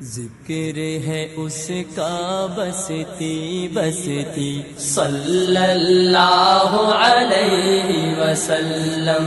ذکر ہے اس کا بستی بستی صلی اللہ علیہ وسلم،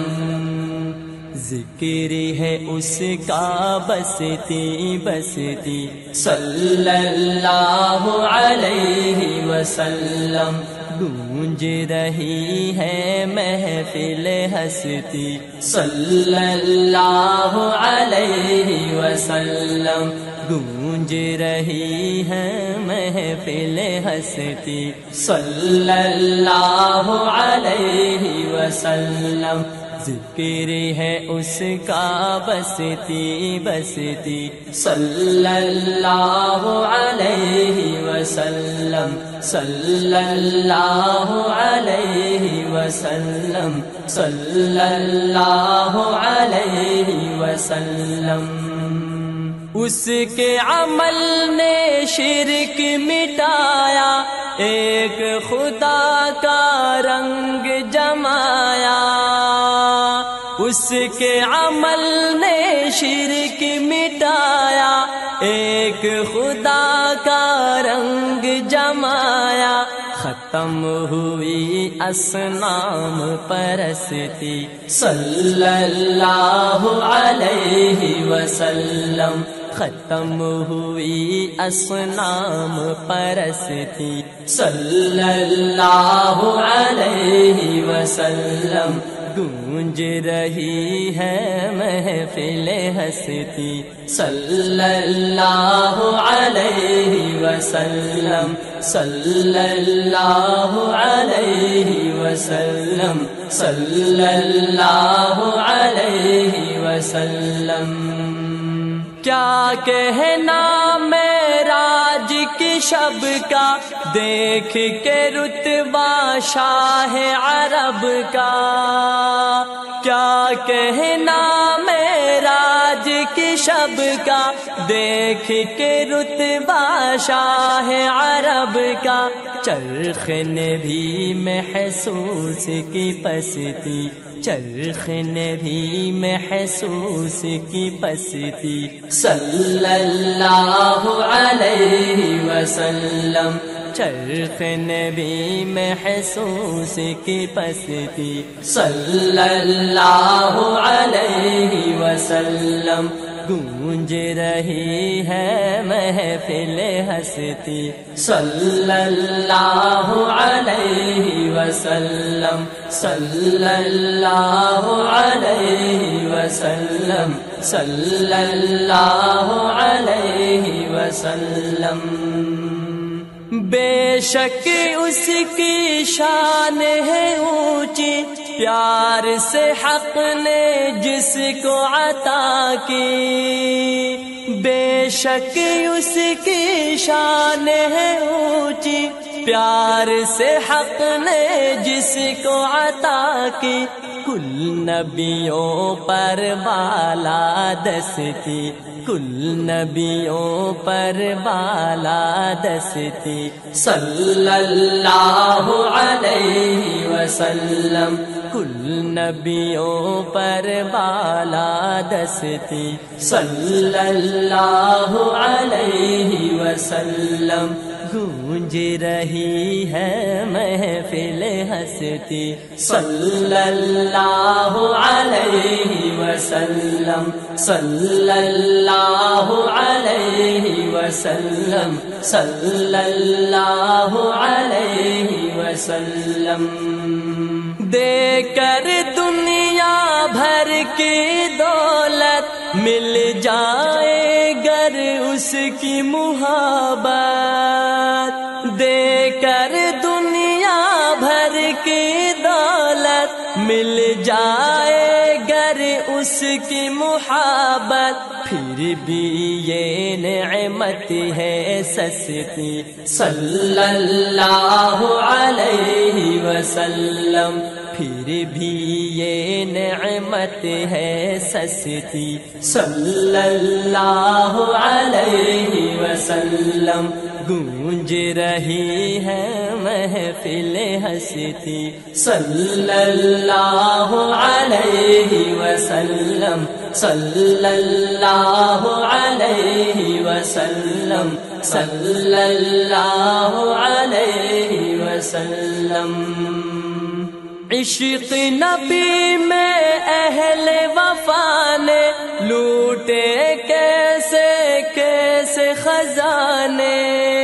ذکر ہے اس کا بستی بستی صلی اللہ علیہ وسلم، گونج رہی ہے محفل ہستی صلی اللہ علیہ وسلم، گونج رہی ہے محفل ہستی صلی اللہ علیہ وسلم، ذکر ہے اس کا بستی بستی صلی اللہ علیہ وسلم، صلی اللہ علیہ وسلم، صلی اللہ علیہ وسلم۔ اس کے عمل نے شرک مٹایا، ایک خدا کا رنگ جمایا، اس کے عمل نے شرک مٹایا، ایک خدا کا رنگ جمایا، ختم ہوئی اصنام پرستی صلی اللہ علیہ وسلم، ختم ہوئی اصنام پرستی صلی اللہ علیہ وسلم، گونج رہی ہے محفل ہستی صلی اللہ علیہ وسلم، صلی اللہ علیہ وسلم، صلی اللہ علیہ وسلم۔ کیا کہنا معراج کی شب کا، دیکھ کے رتبہ شاہ عرب کا، کیا کہنا معراج کی شب کا، دیکھ کے رتبہ شاہ عرب کا، چرخ نے بھی محسوس کی پستی، چرخ نے بھی محسوس کی پستی صلی اللہ علیہ وسلم، چرخ نے بھی محسوس کی پستی صلی اللہ علیہ وسلم، گونج رہی ہے محفل ہستی صلی اللہ علیہ وسلم، صلی اللہ علیہ وسلم، صلی اللہ علیہ وسلم۔ بے شک اس کی شان ہے اونچی، پیار سے حق نے جس کو عطا کی، بے شک اس کی شان ہے اونچی، پیار سے حق نے جس کو عطا کی، کل نبیوں پر بالا دستی، کل نبیوں پر بالا دستی صلی اللہ علیہ وسلم، کل نبیوں پر بالا دستی صلی اللہ علیہ وسلم، گونج رہی ہے محفل ہستی صلی اللہ علیہ وسلم، صلی اللہ علیہ وسلم، صلی اللہ علیہ وسلم۔ دے کر دنیا بھر کی دولت، مل جائے گر اس کی محبت، دے کر دنیا بھر کی دولت، مل جائے گر اس کی محبت، پھر بھی یہ نعمت ہے سستی صلی اللہ علیہ وسلم، پھر بھی یہ نعمت ہے سستی صلی اللہ علیہ وسلم گونج رہی ہے محفل ہستی صلی اللہ علیہ وسلم صلی اللہ علیہ وسلم صلی اللہ علیہ وسلم عشق نبی میں اہل وفا نے لوٹے کیسے کیسے خزانے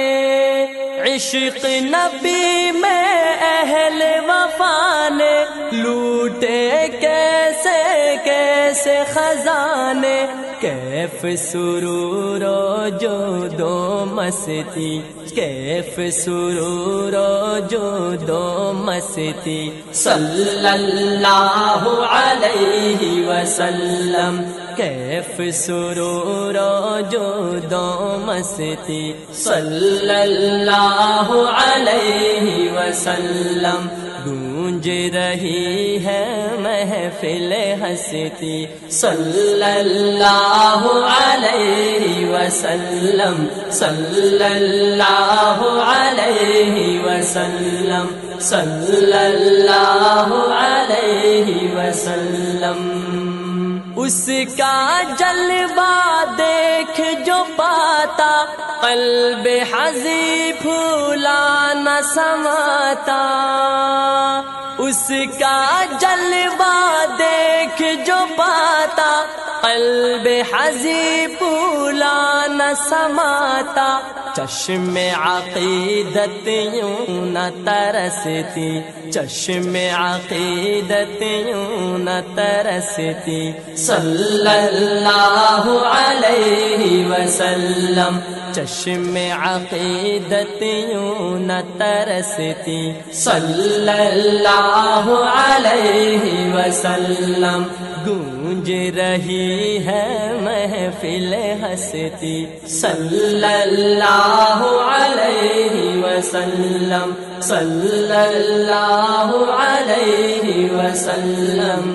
عشق نبی میں اہل وفا نے لوٹے کیسے کیسے خزانے کیف سرور و جود و مستی کیف سرور و جود و مستی صلی اللہ علیہ وسلم کیف سرور و جود و مستی صلی اللہ علیہ وسلم گونج رہی ہے محفل ہستی صلی اللہ علیہ وسلم صلی اللہ علیہ وسلم صلی اللہ علیہ وسلم اس کا جلوہ دیکھ جو پاتا قلب حزی پھولا نہ سماتا اس کا جلوہ دیکھ جو پاتا قلب حزی پھولا نہ سماتا چشم عقیدت یوں نہ ترستی چشم عقیدت یوں نہ ترستی صلی اللہ علیہ وسلم چشم عقیدت یوں نہ ترستی صلی اللہ علیہ وسلم گونج رہی ہے محفل ہستی صلی اللہ علیہ وسلم صلی اللہ علیہ وسلم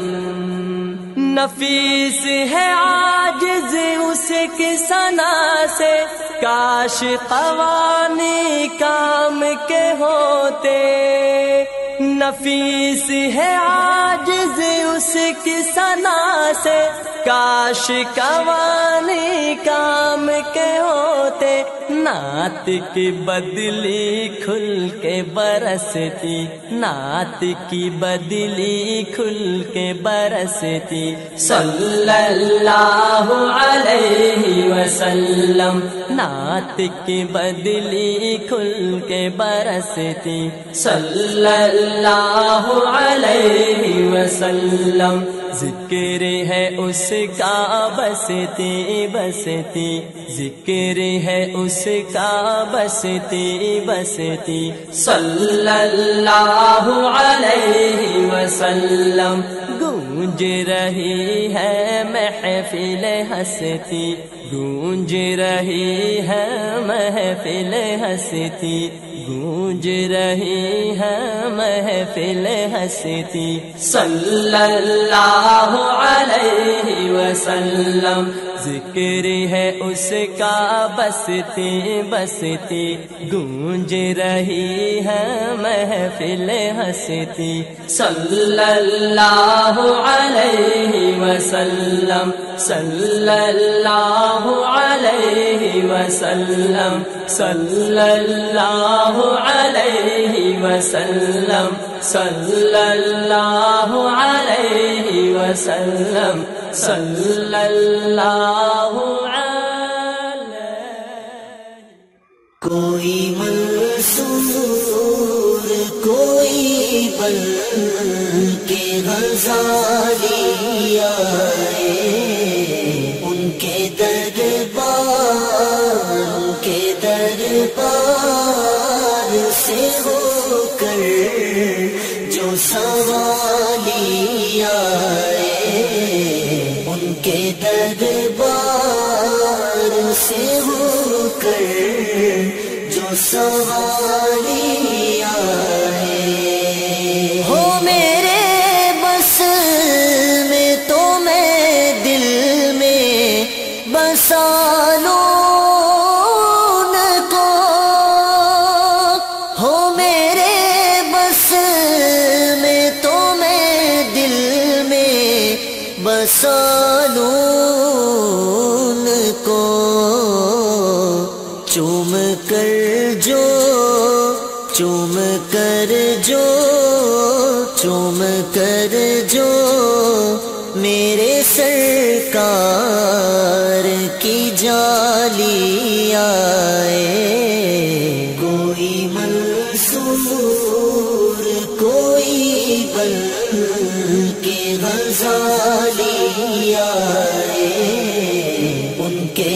نفیس ہے عاجز اس کی ثنا سے کاش قوانی کام کے ہوتے نفیس ہے عاجز اس کی ثنا سے کاش قوانی کام کے ہوتے نعت کی بدلی کھل کے برستی نعت کی بدلی کھل کے برستی صلی اللہ علیہ وسلم نعت کی بدلی کھل کے برستی صلی اللہ علیہ وسلم ذکر ہے اس کا بستی بستی ذکر ہے اس کا بستی بستی صلی اللہ علیہ وسلم گونج رہی ہے محفل ہستی گونج رہی ہے محفل ہستی گونج رہی ہے محفل ہستی صلی اللہ علیہ وسلم ذکر ہے اس کا بستی بستی گونج رہی ہے محفل ہستی صلی اللہ علیہ وسلم صلی اللہ علیہ وسلم صلی اللہ علیہ وسلم صلی اللہ علیہ وسلم صلی اللہ علیہ کوئی منصور کوئی بن کے غزالی آئے ان کے دربار سے ہو کر جو سوالی آئے ان کے دربار سے ہو کر جو سوالی آئے ہو میرے چوم کر جو چوم کر جو چوم کر جو میرے سرکار کی جالی آئے، کوئی منصور کوئی بل کے غزالی آئے، ان کے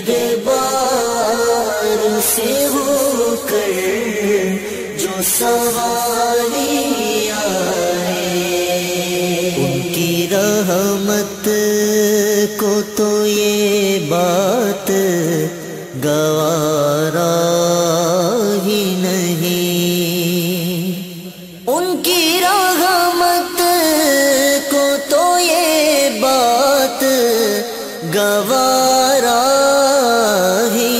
دربار سے ہو کر جو سوالی آئے، ان کی رحمت کو تو یہ بات گوارا ہی نہیں، ان کی رحمت کو تو یہ بات گوارا ہی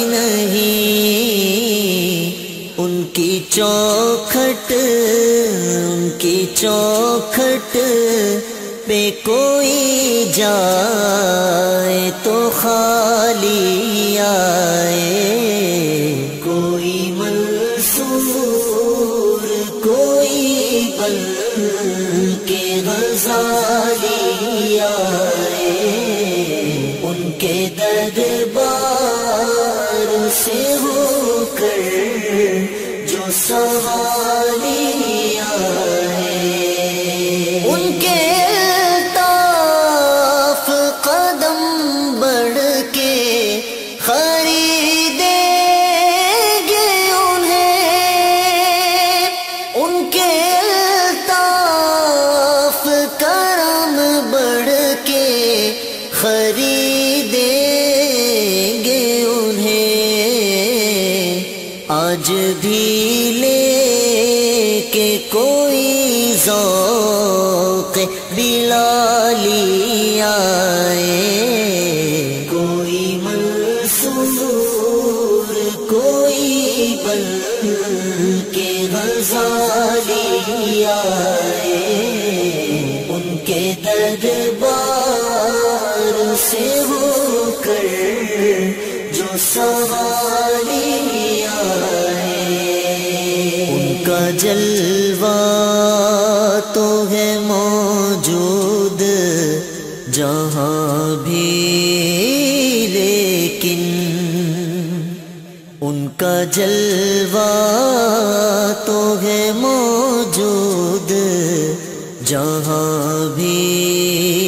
نہیں، ان کی چوکھٹ پہ کوئی جائے تو خالی آئے، کوئی منصور کوئی بل کے غزالی آئے، ان کے دربار سے ہو کر جو سوالی آئے، ان کے الطاف قدم بڑھ کے خریدیں گے انہیں، ان کے الطاف کرم بڑھ کے خریدیں گے انہیں، آج بھی لے کے کوئی ذوق بلالی آئے، کوئی منصور کوئی بل کے غزالی آئے، ان کے دربار سے ہو کر جو سوالی آئے، ان کا جلوہ تو ہے موجود جہاں بھی، لیکن ان کا جلوہ تو ہے موجود جہاں بھی،